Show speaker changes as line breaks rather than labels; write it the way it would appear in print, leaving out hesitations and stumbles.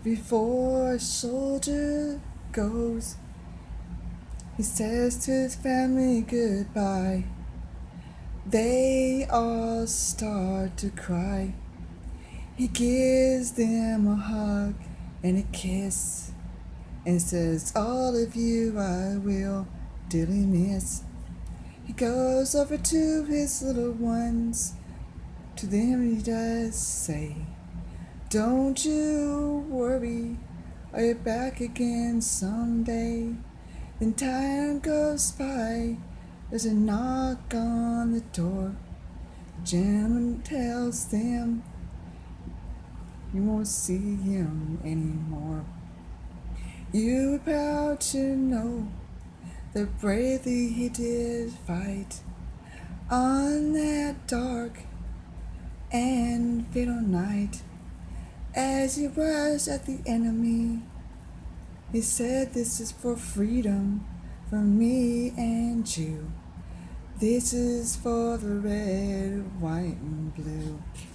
Before a soldier goes, he says to his family goodbye. They all start to cry. He gives them a hug and a kiss and says, all of you I will dearly miss. He goes over to his little ones. To them he does say, don't you worry, I'll be back again someday. Then time goes by, there's a knock on the door. The gentleman tells them you won't see him anymore. You are proud to know that bravely he did fight on that dark and fatal night. As he rushed at the enemy, he said, this is for freedom, for me and you. This is for the red, white, and blue.